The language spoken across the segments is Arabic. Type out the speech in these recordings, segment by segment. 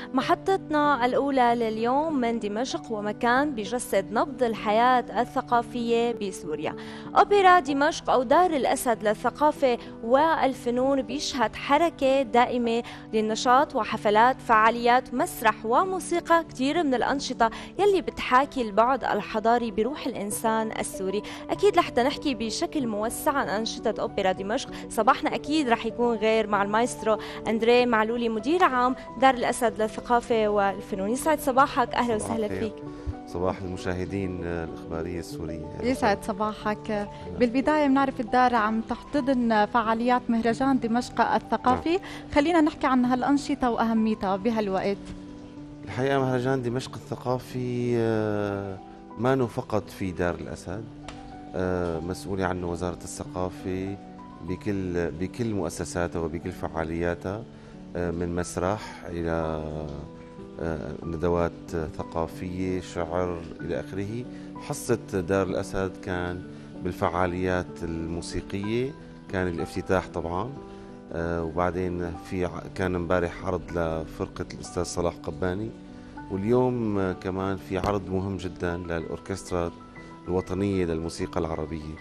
محطتنا الأولى لليوم من دمشق، ومكان بيجسد نبض الحياة الثقافية بسوريا. أوبرا دمشق أو دار الأسد للثقافة والفنون بيشهد حركة دائمة للنشاط وحفلات، فعاليات، مسرح وموسيقى، كثير من الأنشطة يلي بتحاكي البعد الحضاري بروح الإنسان السوري. أكيد لحتى نحكي بشكل موسع عن أنشطة أوبرا دمشق، صباحنا أكيد رح يكون غير مع المايسترو أندريه معلولي، مدير عام دار الأسد للثقافة والفنون. يسعد صباحك، أهلا وسهلا فيك. صباح المشاهدين الإخبارية السورية. يسعد صباحك. بالبداية بنعرف الدار عم تحتضن فعاليات مهرجان دمشق الثقافي، خلينا نحكي عن هالأنشطة وأهميتها بهالوقت. الحقيقة مهرجان دمشق الثقافي ما فقط في دار الأسد، مسؤولة عنه وزارة الثقافة بكل مؤسساتها وبكل فعالياتها، من مسرح إلى ندوات ثقافية، شعر إلى آخره. حصة دار الأسد كان بالفعاليات الموسيقية، كان الافتتاح طبعا، وبعدين كان امبارح عرض لفرقة الأستاذ صلاح قباني، واليوم كمان في عرض مهم جدا للأوركسترا الوطنية للموسيقى العربية.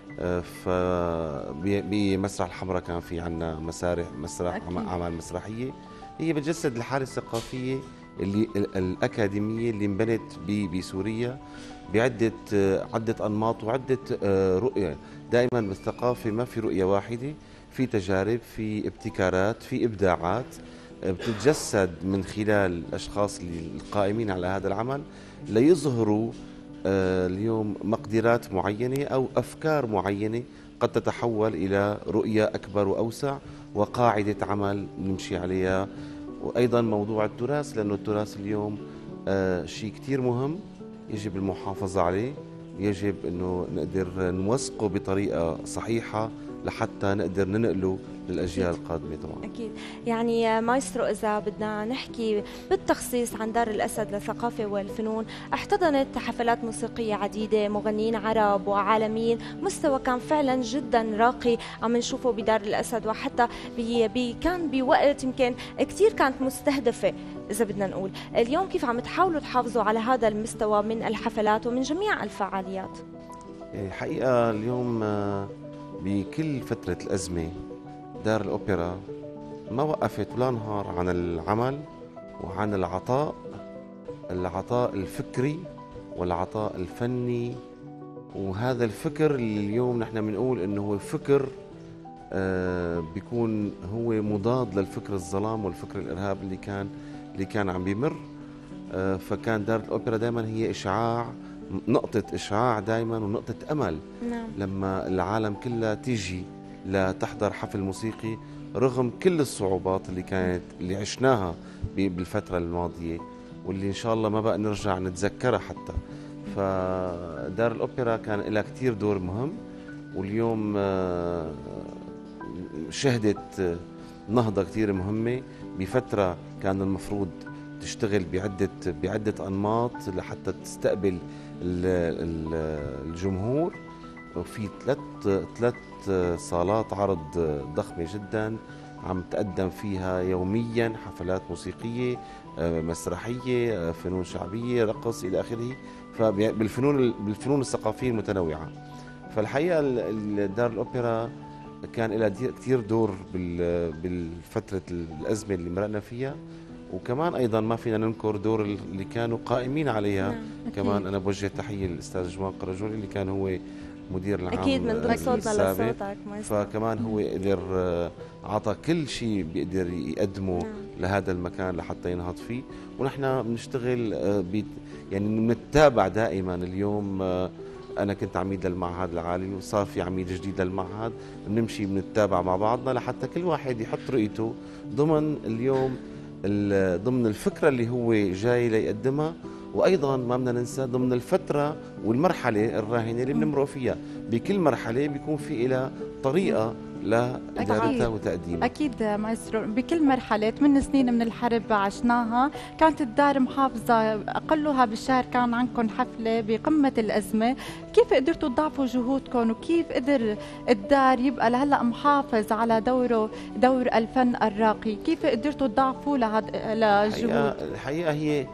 بمسرح الحمراء كان في عنا مسرح أعمال مسرحية هي بتجسد الحالة الثقافية الأكاديمية اللي انبنت بسوريا عدة أنماط وعدة رؤية. دائما بالثقافة ما في رؤية واحدة، في تجارب، في ابتكارات، في إبداعات بتتجسد من خلال الأشخاص القائمين على هذا العمل ليظهروا اليوم مقدرات معينة أو أفكار معينة قد تتحول إلى رؤية أكبر وأوسع وقاعدة عمل نمشي عليها. وأيضا موضوع التراث، لأنه التراث اليوم شيء كتير مهم، يجب المحافظة عليه، يجب أنه نقدر نوثقه بطريقة صحيحة لحتى نقدر ننقله للأجيال القادمة طبعا. أكيد. يعني مايسترو، إذا بدنا نحكي بالتخصيص عن دار الأسد للثقافة والفنون، احتضنت حفلات موسيقية عديدة، مغنيين عرب وعالميين، مستوى كان فعلا جدا راقي عم نشوفه بدار الأسد، وحتى كان بوقت يمكن كتير كانت مستهدفة. إذا بدنا نقول اليوم كيف عم تحاولوا تحافظوا على هذا المستوى من الحفلات ومن جميع الفعاليات؟ الحقيقة اليوم بكل فترة الأزمة دار الأوبرا ما وقفت ولا نهار عن العمل وعن العطاء الفكري والعطاء الفني. وهذا الفكر اللي اليوم نحن بنقول انه هو فكر بيكون هو مضاد للفكر الظلام والفكر الإرهاب اللي كان عم بيمر. فكان دار الأوبرا دائما هي إشعاع، نقطة إشعاع دائما ونقطة أمل. نعم. لما العالم كلها تيجي لتحضر حفل موسيقي رغم كل الصعوبات اللي عشناها بالفترة الماضية، واللي إن شاء الله ما بقى نرجع نتذكرها حتى. فدار الأوبرا كان لها كتير دور مهم، واليوم شهدت نهضة كتير مهمة بفترة كان المفروض تشتغل بعدة أنماط لحتى تستقبل الجمهور. وفي ثلاث صالات عرض ضخمة جدا عم تقدم فيها يوميا حفلات موسيقية، مسرحية، فنون شعبية، رقص إلى آخره، بالفنون الثقافية المتنوعة. فالحقيقة دار الأوبرا كان لها كتير دور بالفترة الأزمة اللي مرقنا فيها، وكمان أيضا ما فينا ننكر دور اللي كانوا قائمين عليها. كمان أنا بوجه تحية للأستاذ جمال قرجولي اللي كان هو مدير العام أكيد من ضمن صوتنا لصوتك، فكمان هو قدر عطى كل شيء بيقدر يقدمه لهذا المكان لحتى ينهض فيه. ونحن بنشتغل يعني بنتابع دائما. اليوم أنا كنت عميد للمعهد العالي وصار في عميد جديد للمعهد، بنمشي بنتابع مع بعضنا لحتى كل واحد يحط رؤيته ضمن ضمن الفكرة اللي هو جاي ليقدمها. وأيضا ما بدنا ننسى ضمن الفترة والمرحلة الراهنة اللي بنمرق فيها. بكل مرحلة بيكون في إلى طريقة لإدارتها وتقديمها. أكيد مايسترو، بكل مرحلة 8 سنين من الحرب عشناها، كانت الدار محافظة، أقلها بالشهر كان عندكم حفلة بقمة الأزمة. كيف قدرتوا تضاعفوا جهودكم، وكيف قدر الدار يبقى لهلا محافظ على دور الفن الراقي؟ كيف قدرتوا تضاعفوا لجهود؟ الحقيقة هي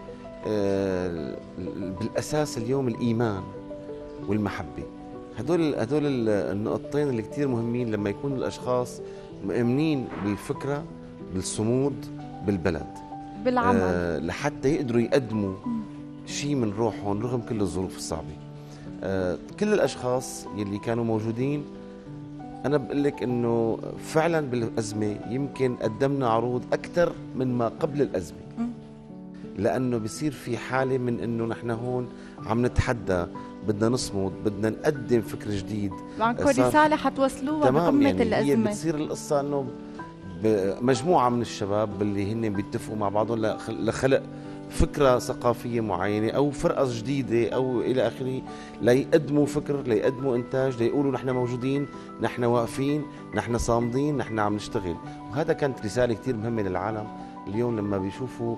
بالأساس اليوم الإيمان والمحبة، هدول النقطتين اللي كتير مهمين لما يكون الأشخاص مؤمنين بالفكرة، بالصمود، بالبلد، بالعمل، لحتى يقدروا يقدموا شيء من روحهم رغم كل الظروف الصعبة. كل الأشخاص يلي كانوا موجودين، أنا بقول لك إنه فعلا بالأزمة يمكن قدمنا عروض أكثر من ما قبل الأزمة، لأنه بصير في حالة من إنه نحن هون عم نتحدى، بدنا نصمد، بدنا نقدم فكر جديد، عندكم رسالة حتوصلوها بقمة يعني الأزمة. هي بتصير القصة إنه مجموعة من الشباب اللي هن بيتفقوا مع بعضهم لخلق فكرة ثقافية معينة أو فرقة جديدة أو إلى آخره، ليقدموا فكر، ليقدموا إنتاج، ليقولوا نحن موجودين، نحن واقفين، نحن صامدين، نحن عم نشتغل. وهذا كانت رسالة كتير مهمة للعالم اليوم لما بيشوفوا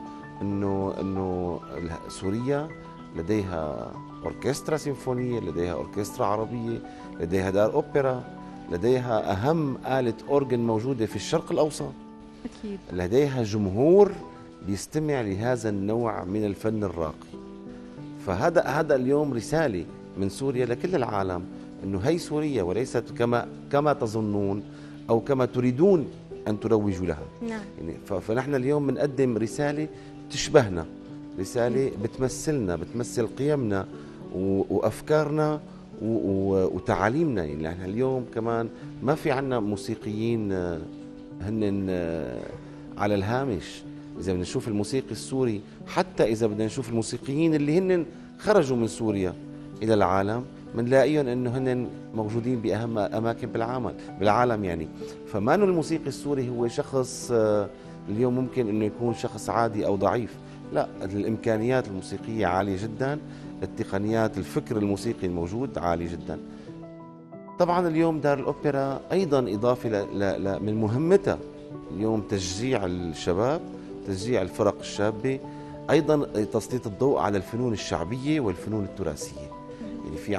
إنه سوريا لديها أوركسترا سيمفونية، لديها أوركسترا عربية، لديها دار أوبرا، لديها أهم آلة أورغن موجودة في الشرق الأوسط، أكيد لديها جمهور بيستمع لهذا النوع من الفن الراقي. فهذا اليوم رسالة من سوريا لكل العالم إنه هي سوريا وليست كما تظنون أو كما تريدون أن تروجوا لها. نعم. يعني فنحن اليوم بنقدم رسالة تشبهنا، رسالة بتمثلنا، بتمثل قيمنا وأفكارنا وتعاليمنا. يعني نحن اليوم كمان ما في عنا موسيقيين هن على الهامش. إذا بدنا نشوف الموسيقي السوري، حتى إذا بدنا نشوف الموسيقيين اللي هن خرجوا من سوريا إلى العالم، بنلاقيهم إنه هن موجودين بأهم أماكن بالعالم يعني. فما إنه الموسيقي السوري هو شخص اليوم ممكن إنه يكون شخص عادي أو ضعيف، لا، الإمكانيات الموسيقية عالية جدا، التقنيات الفكر الموسيقي الموجود عالي جدا. طبعا اليوم دار الأوبرا أيضا إضافة من مهمتها اليوم تشجيع الشباب، تشجيع الفرق الشابة، أيضا تسليط الضوء على الفنون الشعبية والفنون التراثية. يعني في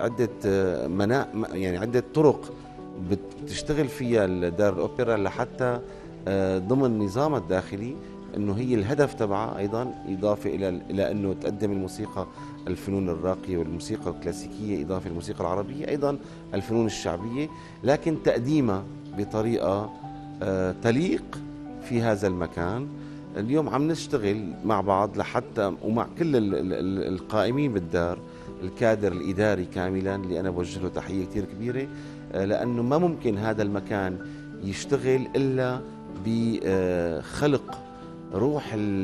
عدة طرق بتشتغل فيها دار الأوبرا لحتى ضمن نظامها الداخلي انه هي الهدف تبعها ايضا اضافه الى انه تقدم الموسيقى الفنون الراقيه والموسيقى الكلاسيكيه، اضافه للموسيقى العربيه، ايضا الفنون الشعبيه، لكن تقديمها بطريقه تليق في هذا المكان. اليوم عم نشتغل مع بعض لحتى ومع كل القائمين بالدار، الكادر الاداري كاملا اللي انا بوجه له تحيه كثير كبيره، لانه ما ممكن هذا المكان يشتغل الا بخلق روح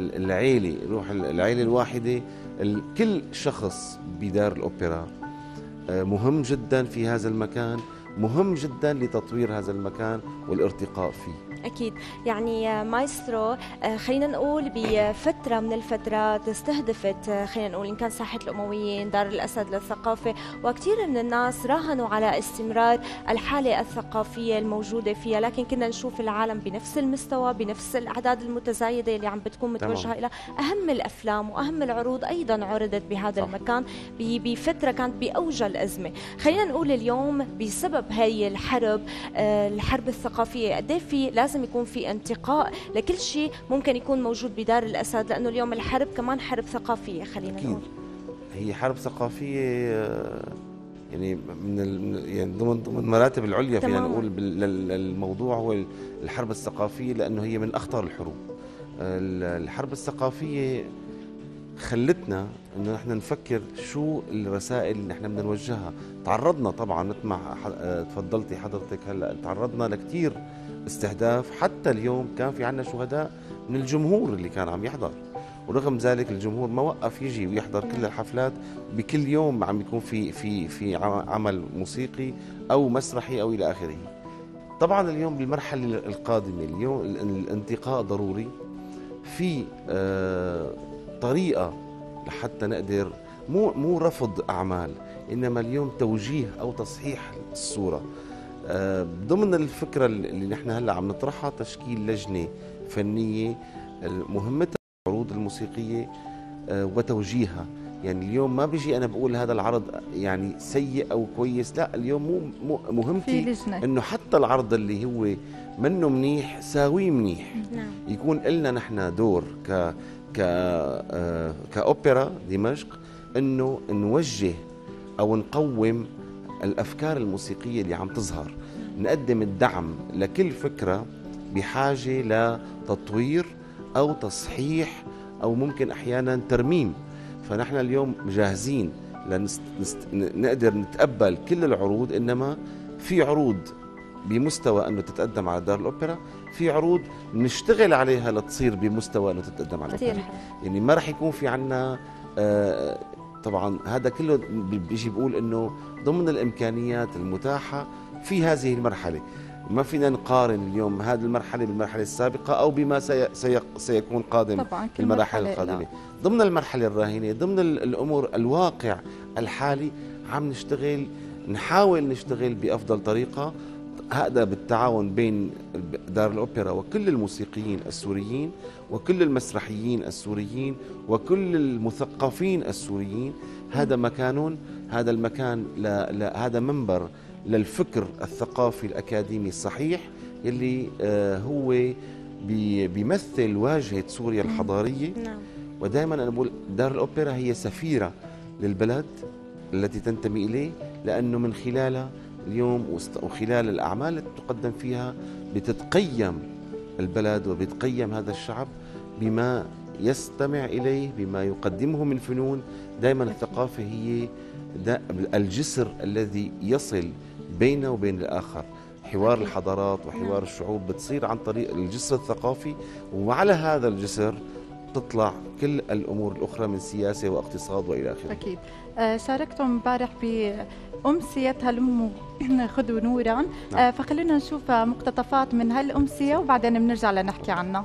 العيلة الواحدة. كل شخص بدار الأوبرا مهم جدا في هذا المكان، مهم جدا لتطوير هذا المكان والارتقاء فيه. أكيد. يعني مايسترو، خلينا نقول بفترة من الفترات استهدفت، خلينا نقول إن كان ساحة الأمويين، دار الأسد للثقافة، وكثير من الناس راهنوا على استمرار الحالة الثقافية الموجودة فيها، لكن كنا نشوف العالم بنفس المستوى، بنفس الأعداد المتزايدة اللي عم بتكون متوجهة إلى أهم الأفلام وأهم العروض أيضا عرضت بهذا المكان بفترة كانت بأوج الأزمة. خلينا نقول اليوم بسبب هي الحرب الثقافية قد ايه في لازم يكون في انتقاء لكل شيء ممكن يكون موجود بدار الأسد، لأنه اليوم الحرب كمان حرب ثقافية. خلينا نقول هي حرب ثقافية يعني يعني ضمن مراتب العليا فينا نقول الموضوع هو الحرب الثقافية، لأنه هي من أخطر الحروب. الحرب الثقافية خلتنا انه نحن نفكر شو الرسائل اللي نحن بدنا نوجهها. تعرضنا طبعا مثل ما تفضلتي حضرتك هلا، تعرضنا لكثير استهداف، حتى اليوم كان في عنا شهداء من الجمهور اللي كان عم يحضر، ورغم ذلك الجمهور ما وقف يجي ويحضر كل الحفلات. بكل يوم عم يكون في عمل موسيقي او مسرحي او الى اخره. طبعا اليوم بالمرحله القادمه اليوم الانتقاء ضروري، في طريقة لحتى نقدر مو رفض أعمال، إنما اليوم توجيه أو تصحيح الصورة. ضمن الفكرة اللي نحن هلا عم نطرحها تشكيل لجنة فنية مهمتها العروض الموسيقية وتوجيهها. يعني اليوم ما بيجي أنا بقول هذا العرض يعني سيء أو كويس، لا، اليوم مهمتي إنه حتى العرض اللي هو منه منيح ساويه منيح. يكون لنا نحن دور كأوبرا دمشق إنه نوجه أو نقوم الأفكار الموسيقية اللي عم تظهر، نقدم الدعم لكل فكرة بحاجة لتطوير أو تصحيح أو ممكن أحيانا ترميم. فنحن اليوم جاهزين نقدر نتقبل كل العروض، إنما في عروض بمستوى أنه تتقدم على دار الأوبرا، في عروض نشتغل عليها لتصير بمستوى أنه تتقدم على الأوبرا. يعني ما رح يكون في عنا طبعا هذا كله بيجي بيقول أنه ضمن الإمكانيات المتاحة في هذه المرحلة. ما فينا نقارن اليوم هذه المرحلة بالمرحلة السابقة أو بما سيكون قادم في المراحل القادمة. ضمن المرحلة الراهنة، ضمن الأمور الواقع الحالي عم نحاول نشتغل بأفضل طريقة، هذا بالتعاون بين دار الأوبرا وكل الموسيقيين السوريين وكل المسرحيين السوريين وكل المثقفين السوريين. هذا مكان، هذا المكان هذا منبر للفكر الثقافي الأكاديمي الصحيح اللي هو بيمثل واجهة سوريا الحضارية. ودائما أنا بقول دار الأوبرا هي سفيرة للبلد التي تنتمي إليه، لأنه من خلالها اليوم وخلال الأعمال التي تقدم فيها بتتقيم البلد وبيتقيم هذا الشعب بما يستمع إليه، بما يقدمه من فنون. دائما الثقافة هي الجسر الذي يصل بينه وبين الآخر. حوار الحضارات وحوار الشعوب بتصير عن طريق الجسر الثقافي، وعلى هذا الجسر تطلع كل الأمور الأخرى من سياسة واقتصاد وإلى آخره. أكيد. شاركتم امبارح بأمسية هلموا خذوا نورا. فخلينا نشوف مقتطفات من هالأمسية وبعدين بنرجع لنحكي عنها.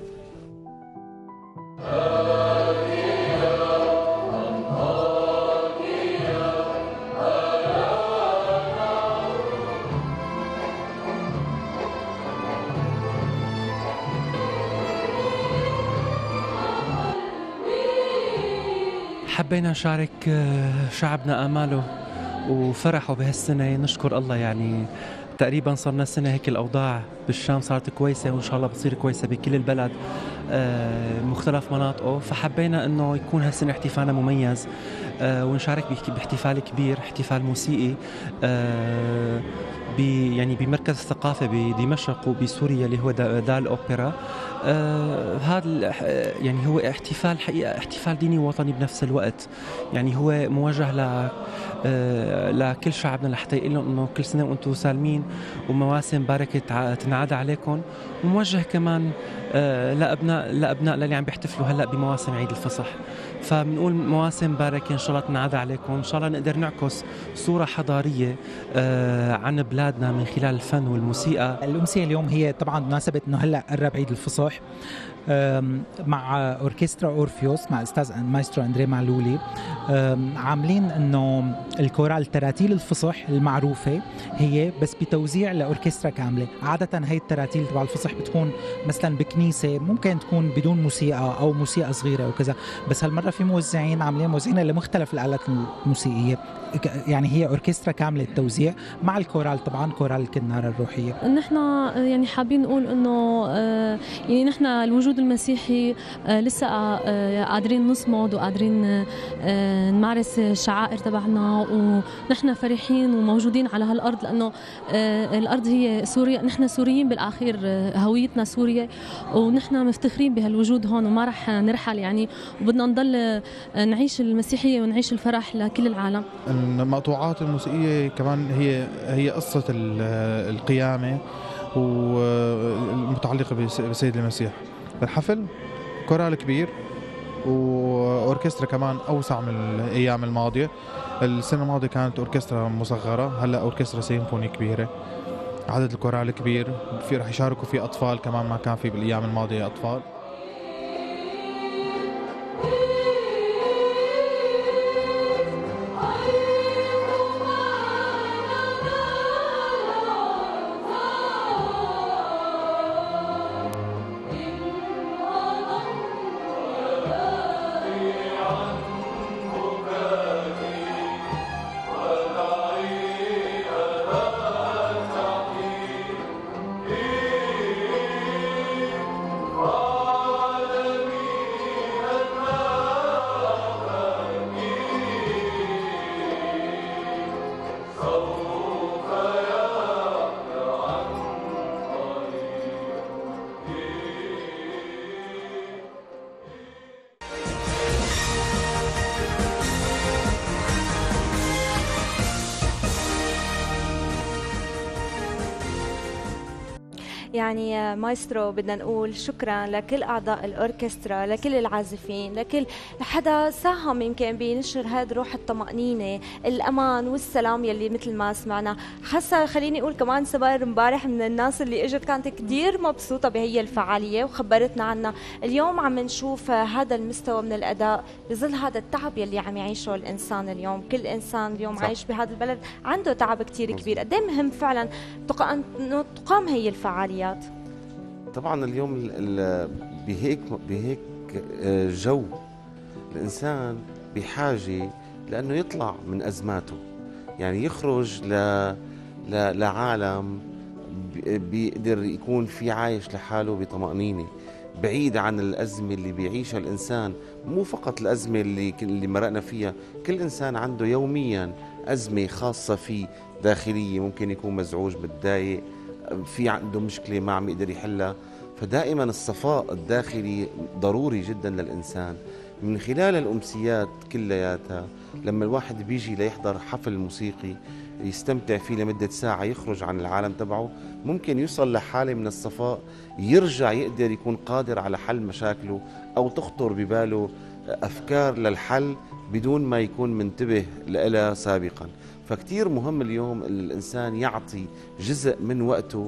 حبينا نشارك شعبنا آماله وفرحه بهالسنة. نشكر الله، يعني تقريبا صرنا سنة هيك الأوضاع بالشام صارت كويسة، وإن شاء الله بتصير كويسة بكل البلد مختلف مناطقه. فحبينا أنه يكون هالسنة احتفالنا مميز ونشارك باحتفال كبير، احتفال موسيقي يعني بمركز الثقافة بدمشق وبسوريا اللي هو دار الأوبرا. هذا يعني هو احتفال حقيقة احتفال ديني ووطني بنفس الوقت. يعني هو موجه لكل شعبنا لحتى يقول لهم انه كل سنة وانتم سالمين ومواسم باركة تنعاد عليكم. وموجه كمان لأبناء اللي عم بيحتفلوا هلا بمواسم عيد الفصح. فبنقول مواسم باركة ان شاء الله تنعاد عليكم، ان شاء الله نقدر نعكس صورة حضارية عن بلادنا من خلال الفن والموسيقى. الأمسية اليوم هي طبعا بمناسبة انه هلا قرب عيد الفصح، مع أوركسترا أورفيوس مع أستاذ مايسترو أندري معلولي، عاملين أنه الكورال تراتيل الفصح المعروفة هي بس بتوزيع لأوركسترا كاملة. عادة هاي التراتيل تبع الفصح بتكون مثلا بكنيسة، ممكن تكون بدون موسيقى أو موسيقى صغيرة وكذا، بس هالمرة في موزعين عاملين موزعين لمختلف الآلات الموسيقية. يعني هي أوركسترا كاملة التوزيع مع الكورال، طبعا كورال الكنارة الروحية. نحن يعني حابين نقول أنه يعني نحن الوجود المسيحي لسه قادرين نصمد وقادرين نمارس الشعائر تبعنا، ونحن فرحين وموجودين على هالأرض، لأنه الأرض هي سوريا، نحن سوريين بالآخير، هويتنا سوريا، ونحن مفتخرين بهالوجود هون وما رح نرحل يعني، وبدنا نضل نعيش المسيحية ونعيش الفرح لكل العالم. المقطوعات الموسيقية كمان هي قصة القيامة والمتعلقة بسيد المسيح. الحفل كورال كبير وأوركسترا كمان أوسع من الأيام الماضية. السنة الماضية كانت أوركسترا مصغرة، هلأ أوركسترا سيمفوني كبيرة، عدد الكورال كبير، في رح يشاركوا فيه أطفال كمان ما كان في بالأيام الماضية أطفال. يعني مايسترو بدنا نقول شكرا لكل أعضاء الأوركسترا، لكل العازفين، لكل حدا ساهم يمكن بنشر هذه روح الطمأنينة، الأمان والسلام يلي مثل ما سمعنا. حاسة خليني أقول كمان سباير امبارح من الناس اللي اجت كانت كتير مبسوطة بهي الفعالية وخبرتنا عنها. اليوم عم نشوف هذا المستوى من الأداء بظل هذا التعب يلي عم يعيشه الإنسان اليوم. كل إنسان اليوم صح. عايش بهذا البلد عنده تعب كتير كبير. قد ايه مهم فعلا أنه تقام هي الفعاليات؟ طبعا اليوم بهيك جو الإنسان بحاجة لأنه يطلع من أزماته، يعني يخرج لعالم بيقدر يكون في عايش لحاله بطمأنينة، بعيد عن الأزمة اللي بيعيشها الإنسان. مو فقط الأزمة اللي مرقنا فيها، كل إنسان عنده يوميا أزمة خاصة فيه داخلية، ممكن يكون مزعوج متضايق، في عنده مشكلة ما عم يقدر يحلها. فدائما الصفاء الداخلي ضروري جدا للإنسان. من خلال الأمسيات كلياتها لما الواحد بيجي ليحضر حفل موسيقي يستمتع فيه لمدة ساعة، يخرج عن العالم تبعه، ممكن يوصل لحالة من الصفاء، يرجع يقدر يكون قادر على حل مشاكله، أو تخطر بباله أفكار للحل بدون ما يكون منتبه لها سابقا. فكتير مهم اليوم الإنسان يعطي جزء من وقته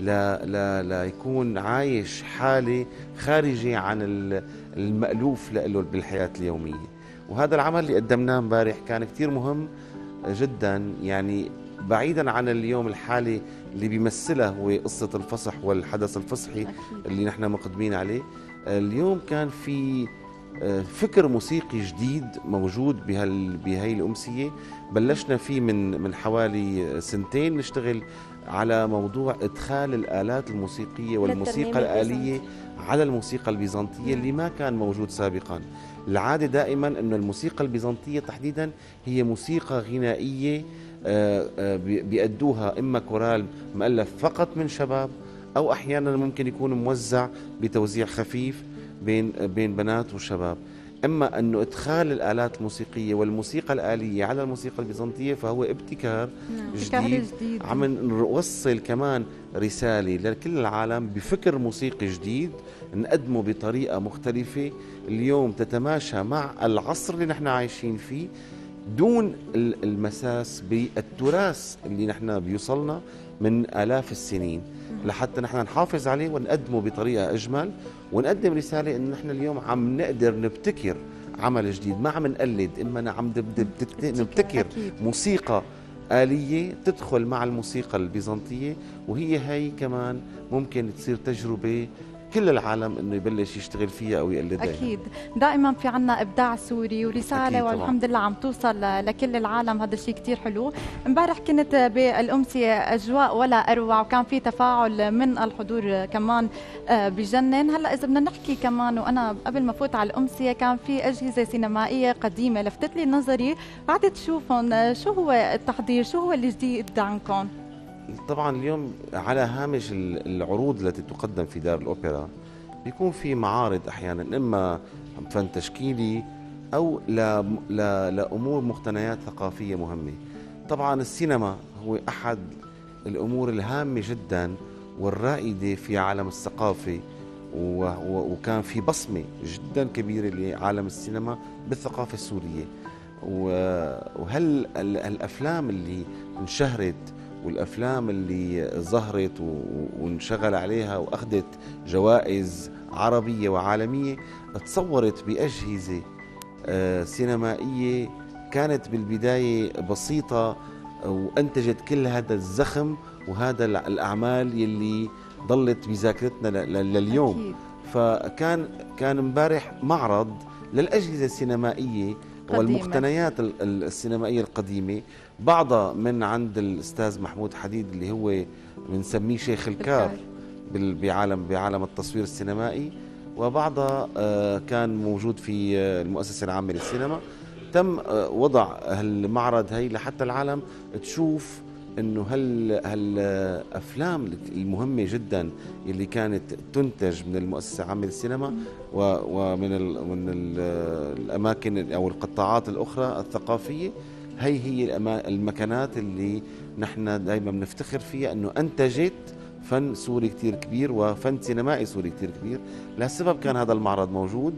لا يكون عايش حالة خارجة عن المألوف له بالحياة اليومية. وهذا العمل اللي قدمناه امبارح كان كتير مهم جدا، يعني بعيدا عن اليوم الحالي اللي بيمثلها هو قصة الفصح والحدث الفصحي اللي نحن مقدمين عليه. اليوم كان في فكر موسيقي جديد موجود بهاي الأمسية. بلشنا فيه من حوالي سنتين نشتغل على موضوع إدخال الآلات الموسيقية والموسيقى الآلية على الموسيقى البيزنطية اللي ما كان موجود سابقا. العادة دائما أن الموسيقى البيزنطية تحديدا هي موسيقى غنائية بيأدوها إما كورال مؤلف فقط من شباب، أو أحيانا ممكن يكون موزع بتوزيع خفيف بين بنات وشباب. أما أنه إدخال الآلات الموسيقية والموسيقى الآلية على الموسيقى البيزنطية فهو ابتكار جديد. عم نوصل كمان رسالة لكل العالم بفكر موسيقي جديد نقدمه بطريقة مختلفة اليوم تتماشى مع العصر اللي نحن عايشين فيه، دون المساس بالتراث اللي نحن بيوصلنا من آلاف السنين، لحتى نحن نحافظ عليه ونقدمه بطريقة أجمل، ونقدم رسالة إن نحن اليوم عم نقدر نبتكر عمل جديد، ما عم نقلد، إما عم نبتكر موسيقى آلية تدخل مع الموسيقى البيزنطية. وهي هاي كمان ممكن تصير تجربة كل العالم انه يبلش يشتغل فيها او يقلدها. اكيد دائما في عنا ابداع سوري ورساله والحمد لله عم توصل لكل العالم، هذا الشيء كثير حلو. امبارح كنت بالامسيه اجواء ولا اروع، وكان في تفاعل من الحضور كمان بجنن. هلا اذا بدنا نحكي كمان، وانا قبل ما فوت على الامسيه كان في اجهزه سينمائيه قديمه لفتت لي نظري، قعدت اشوفهم. شو هو التحضير؟ شو هو الجديد عندكم؟ طبعا اليوم على هامش العروض التي تقدم في دار الأوبرا بيكون في معارض أحيانا، إما فن تشكيلي أو لأمور مقتنيات ثقافية مهمة. طبعا السينما هو أحد الأمور الهامة جدا والرائدة في عالم الثقافة، وكان في بصمة جدا كبيرة لعالم السينما بالثقافة السورية. وهل الأفلام اللي انشهرت والأفلام اللي ظهرت وانشغل عليها وأخذت جوائز عربية وعالمية تصورت بأجهزة سينمائية كانت بالبداية بسيطة، وأنتجت كل هذا الزخم وهذا الأعمال يلي ضلت بذاكرتنا لليوم. أكيد. فكان امبارح معرض للأجهزة السينمائية والمقتنيات السينمائية القديمة، بعضها من عند الأستاذ محمود حديد اللي هو بنسميه شيخ الكار بعالم التصوير السينمائي، وبعضها كان موجود في المؤسسة العامة للسينما. تم وضع المعرض هي لحتى العالم تشوف انه هالافلام المهمه جدا اللي كانت تنتج من المؤسسه العامه للسينما ومن الاماكن او القطاعات الاخرى الثقافيه، هي المكانات اللي نحن دائما بنفتخر فيها انه انتجت فن سوري كتير كبير وفن سينمائي سوري كتير كبير. لهالسبب كان هذا المعرض موجود،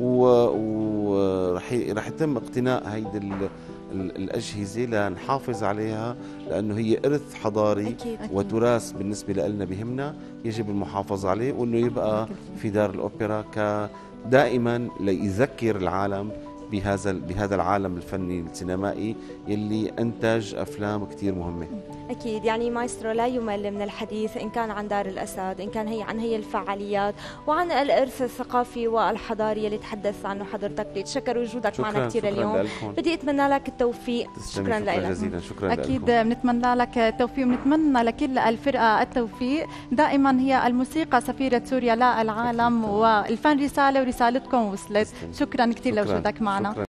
ورح يتم اقتناء هيدي الأجهزة لنحافظ عليها، لأنه هي إرث حضاري أكيد. وتراث بالنسبة لنا بهمنا، يجب المحافظة عليه وأنه يبقى في دار الأوبرا دائما ليذكر العالم بهذا العالم الفني السينمائي يلي أنتج أفلام كتير مهمة. أكيد. يعني مايسترو لا يمل من الحديث إن كان عن دار الأسد، إن كان عن هي الفعاليات وعن الإرث الثقافي والحضاري اللي تحدث عنه حضرتك. بتشكر وجودك معنا كثير اليوم. بدي أتمنى لك التوفيق. شكرا جزيلا. شكرا أكيد بنتمنى لك التوفيق، ونتمنى لكل الفرقة التوفيق. دائما هي الموسيقى سفيرة سوريا للعالم، والفن رسالة ورسالتكم وصلت. شكرا كثير لوجودك معنا.